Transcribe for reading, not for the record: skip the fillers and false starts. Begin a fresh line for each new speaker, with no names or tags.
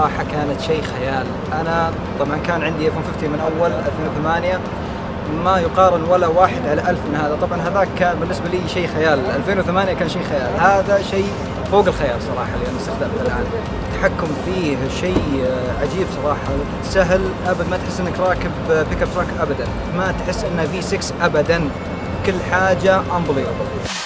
صراحة كانت شيء خيال. أنا طبعا كان عندي F-150 من أول 2008، ما يقارن ولا واحد على ألف من هذا. طبعا هذاك كان بالنسبة لي شيء خيال، 2008 كان شيء خيال، هذا شيء فوق الخيال صراحة اللي أنا استخدمته الآن. التحكم فيه شيء عجيب صراحة، سهل أبد، ما تحس إنك راكب بيك اب تراك أبدا، ما تحس إنه V6 أبدا، كل حاجة unbelievable.